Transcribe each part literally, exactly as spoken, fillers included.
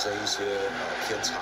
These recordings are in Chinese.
生一些呃偏差。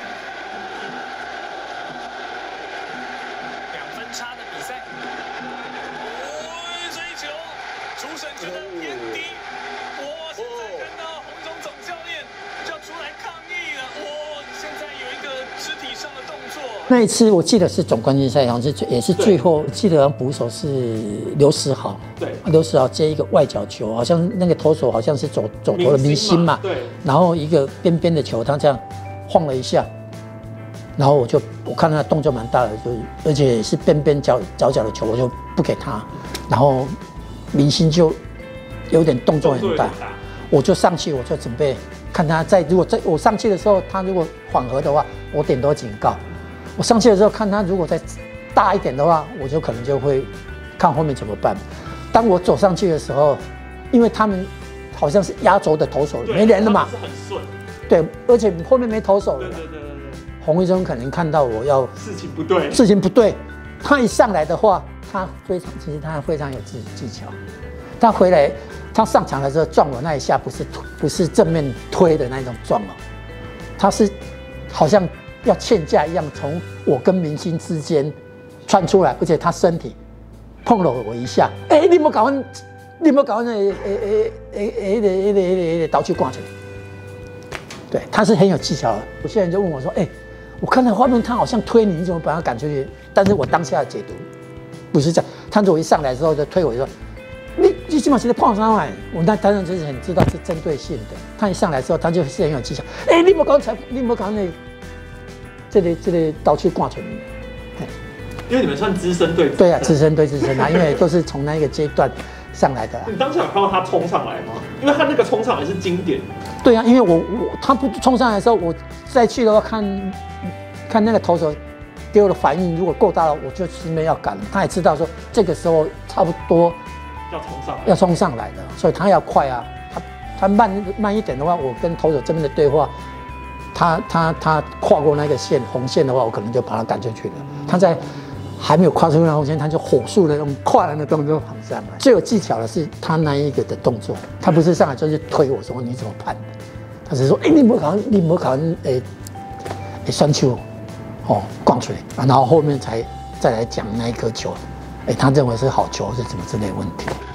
两分差的比赛，哦，这一球，主审觉得偏低，我现在看到洪总总教练就要出来抗议了，哦，现在有一个肢体上的动作。 那一次我记得是总冠军赛，好像是最也是最后，记得好像捕手是刘时豪， 对， 刘时豪接一个外角球，好像那个投手好像是走走投的明星嘛， 对， 然后一个边边的球，他这样晃了一下，然后我就我看他动作蛮大的，就而且是边边角角角的球，我就不给他，然后明星就有点动作很大，我就上去，我就准备看他在如果在我上去的时候，他如果缓和的话，我点头警告。我上去的时候看他如果再大一点的话，我就可能就会看后面怎么办。当我走上去的时候，因为他们好像是压轴的投手没人了嘛， 是很顺， 对，而且后面没投手了。 对对对对对。 洪一中可能看到我要事情不对， 事情不对，他一上来的话，他非常其实他非常有技技巧。他回来，他上场的时候撞我那一下，不是不是正面推的那种撞哦，他是好像要欠架一样，从我跟明星之间穿出来，而且他身体碰了我一下，哎、欸，你莫搞，你莫搞那诶诶诶诶诶诶诶刀去挂起来。对，他是很有技巧的。有些人就问我说：“哎、欸，我看到画面，他好像推你，你怎么把他赶出去？”但是我当下的解读不是这样。他如果一上来之后就推我，就说：“你你基本上在碰上来。”我那当然就是很知道是针对性的。他一上来之后，他就是很有技巧。哎、欸，你莫搞才，你莫搞那。这里这里刀去挂出来， 因为你们算资深对对啊，资深对资深啊，因为都是从那一个阶段上来的、啊。 你当时有看到他冲上来吗？因为他那个冲上来是经典。 对啊，因为我我他不冲上来的时候，我再去的话看看那个投手给我的反应，如果够大了，我就前面要赶。他也知道说这个时候差不多要冲上来， 要冲上来的，所以他要快啊。他他慢慢一点的话，我跟投手这边的对话。他他他跨过那个线红线的话，我可能就把他赶出去了。他在还没有跨出那红线，他就火速的用跨栏的动作跑上来。最有技巧的是他那一个的动作，他不是上来就是推我说你怎么判的，他是说哎、欸、你没考你没考诶诶双球哦逛出来，然后后面才再来讲那一颗球，哎、欸、他认为是好球是怎么之类的问题。